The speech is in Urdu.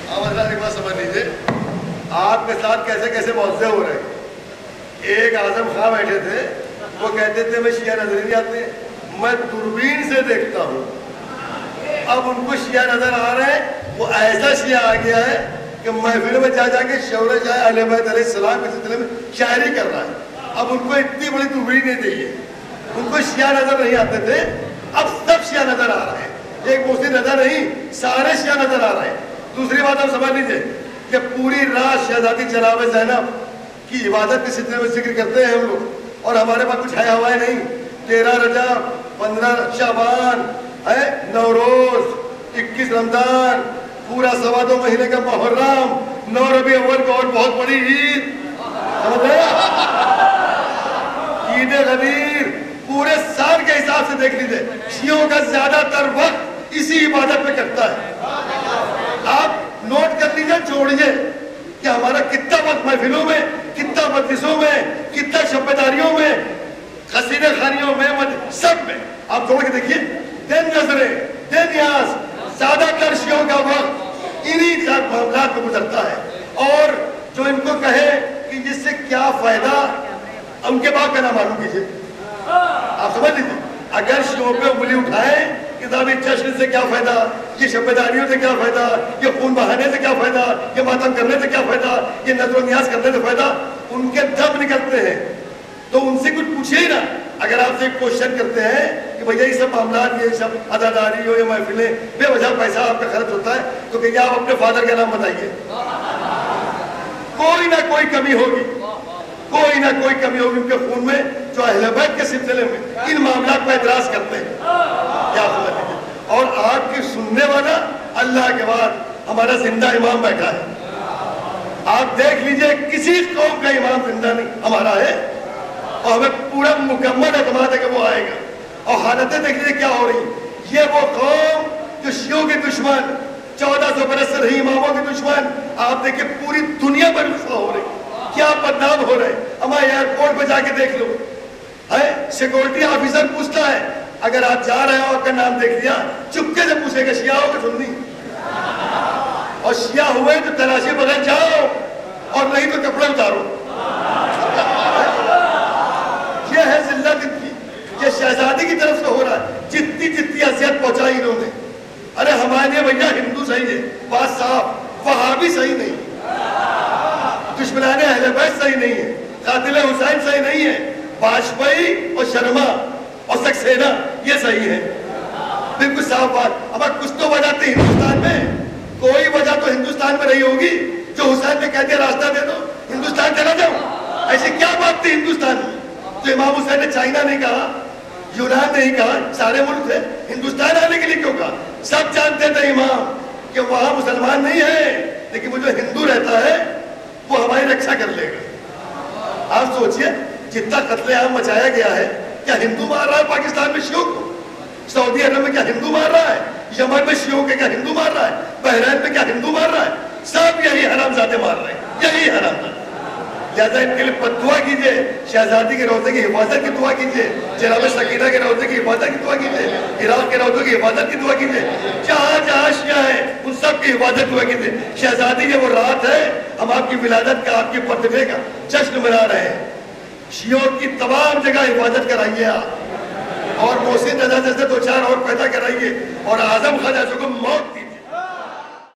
آپ حضرات ایک بات سمجھ لیجیے، آپ کے ساتھ کیسے کیسے معاوضے ہو رہے ہیں۔ ایک اعظم خاں بیٹھے تھے، وہ کہتے تھے میں شیعہ نظر نہیں آتے، میں دوربین سے دیکھتا ہوں۔ اب ان کو شیعہ نظر آ رہے ہیں، وہ ایسا شیعہ آ گیا ہے کہ محفلوں میں جا جا کے شعر شاہ اہل بیت علیہ السلام کے سلسلے میں شاعری کر رہا ہے۔ اب ان کو اتنی بڑی دوربین نہیں چاہیے، ان کو شیعہ نظر نہیں آتے تھے، اب سب شیعہ نظر آ رہے ہیں۔ ایک محسن نظر نہیں، سارے شیعہ نظر آ رہے ہیں۔ دوسری بات آپ سمجھ لیجیے کہ پوری رات شہزادی جناب زینب کی عبادت کے سلسلے میں ذکر کرتے ہیں ہم لوگ، اور ہمارے پاس کچھ ہے ہوائے نہیں۔ 13 رجب، 15 شعبان، 9 روز، 21 رمضان، پورا 2.25 مہینے کا محرم، 9 ربیع اول کو اور بہت بڑی عید، سمجھ رہے ہیں؟ عید غدیر، پورے سال کے حساب سے دیکھ لیجیے شیعوں کا زیادہ تر وقت اسی عبادت میں کرتا ہے۔ آپ نوٹ کر لیجیے، چھوڑیے کہ ہمارا کتنا وقت محفلوں میں، کتنا مجلسوں میں، کتنا شبیداریوں میں، قصیدہ خانیوں میں، سب میں آپ چھوڑ کے دیکھیے، دن نظریں، دن نیاز، زیادہ تر شیعوں کا وقت انہی معاملات میں گزرتا ہے۔ اور جو ان کو کہے کہ جس سے کیا فائدہ، ان کے بعد کا نام معلوم کیجیے۔ آپ سمجھ لیجیے، اگر شیعوں پہ انگلی اٹھائیں کتابی جشن سے کیا فائدہ، یہ شبیداریوں سے کیا فائدہ، یہ خون بہانے سے کیا فائدہ، یہ ماتم کرنے سے کیا فائدہ، یہ نظر و نیاز کرنے سے فائدہ، ان کے دم نکلتے ہیں۔ تو ان سے کچھ پوچھے ہی نا۔ اگر آپ سے ایک کوشچن کرتے ہیں کہ بھیا یہ سب معاملات، یہ سب اداداری ہو یا محفلیں، بے وجہ پیسہ آپ کا خرچ ہوتا ہے، تو کہ آپ اپنے فادر کا نام بتائیے۔ کوئی نہ کوئی کمی ہوگی، کوئی نہ کوئی کمی ہوگی ان کے خون میں، جو اہل بیت کے سلسلے میں ان معاملات پر اعتراض کرتے ہیں۔ کیا سمجھ لیجیے، اور آپ کی سننے والا اللہ کے بعد ہمارا زندہ امام بیٹھا ہے۔ آپ دیکھ لیجئے کسی قوم کا امام زندہ نہیں، ہمارا ہے، اور ہمیں پورا مکمل اعتماد ہے کہ وہ آئے گا۔ اور حالتیں دیکھ لیجئے کیا ہو رہی، یہ وہ قوم جو شیعوں کے دشمن، 1400 برس سے رہی اماموں کے دشمن، آپ دیکھیں پوری دنیا پر رسوا ہو رہی، کیا بدنام ہو رہے۔ ہمارے ایئرپورٹ پہ جا کے دیکھ لو، سیکورٹی آفیسر پوچھتا ہے، اگر آپ جا رہے ہو، آپ کا نام دیکھ لیا، چپکے سے پوچھے گا شیعہ ہو کہ سنی، اور شیعہ ہوئے تو تلاشی بغیر جاؤ، اور نہیں تو کپڑے اتارو۔ یہ ہے ذلت ان کی، یہ شہزادی کی طرف سے ہو رہا ہے۔ جتنی اذیت پہنچائی انہوں نے، ارے ہمارے لیے بھیا ہندو صحیح ہے، بات صاف، وہابی صحیح نہیں، دشمنان اہل بیت صحیح نہیں ہے، قاتل حسین صحیح نہیں ہے، واجپئی اور شرما اور سکسینہ یہ صحیح ہے، بالکل صاف بات۔ اب کچھ تو وجہ تھی ہندوستان میں، کوئی وجہ تو ہندوستان میں نہیں ہوگی جو حسین نے کہہ دیا راستہ دے دو ہندوستان چلا جاؤ۔ ایسی کیا بات تھی ہندوستان میں جو امام حسین نے چائنا نہیں کہا، یونان نہیں کہا، سارے ملک تھے، ہندوستان آنے کے لیے کیوں کہا؟ سب جانتے تھے امام کہ وہاں مسلمان نہیں ہے، لیکن وہ جو ہندو رہتا ہے وہ ہماری رکشا کر لے گا۔ آپ سوچئے جتنا قتل عام مچایا گیا ہے، کیا ہندو مار رہا ہے پاکستان میں شیعوں کو؟ سعودی عرب میں کیا ہندو مار رہا ہے؟ یمن میں شیعوں کے کیا ہندو مار رہا ہے؟ بحرین میں کیا ہندو مار رہا ہے؟ سب یہی حرامزادے مار رہے ہیں، یہی حرامزادے۔ لہذا ان کے لیے دعا کیجئے، شہزادی کے روضے کی حفاظت کی دعا کیجئے، جناب سکینہ کے روضے کی حفاظت کی دعا کیجئے، عراق کے روضوں کی حفاظت کی دعا کیجئے، جہاں جہاں شیعہ ہیں ان سب کی حفاظت دعا کیجئے۔ شہزادی یہ وہ رات ہے، ہم آپ کی ولادت کا، آپ کی برتھڈے کا جشن منا رہے ہیں۔ شیعوں کی تمام جگہ حفاظت کرائیے آپ، اور محسن رضا جیسے 2-4 اور پیدا کرائیے، اور اعظم خواجہ کو موت دی۔